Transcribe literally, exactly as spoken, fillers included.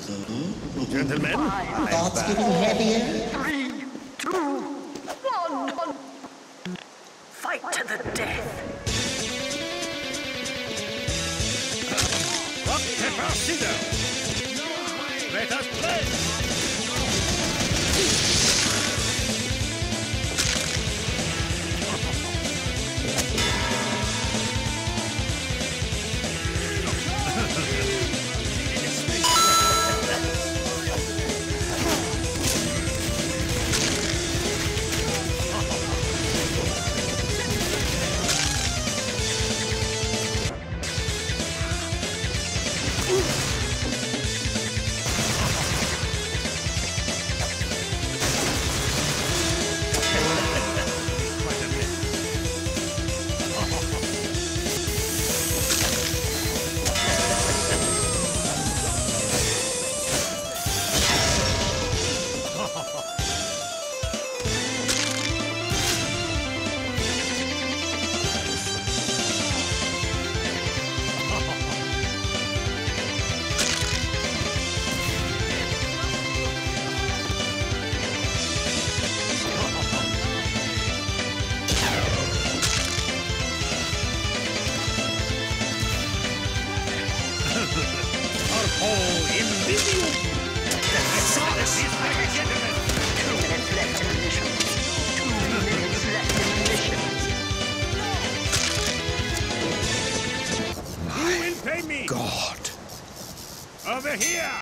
Gentlemen, I'm Thoughts back. getting heavier? Three, two, one. Fight to the death. Rock, paper, scissors. Let us play. Oh, Invisible! Two minutes left in the mission. Two minutes left in the mission. Who will pay me? God. Over here!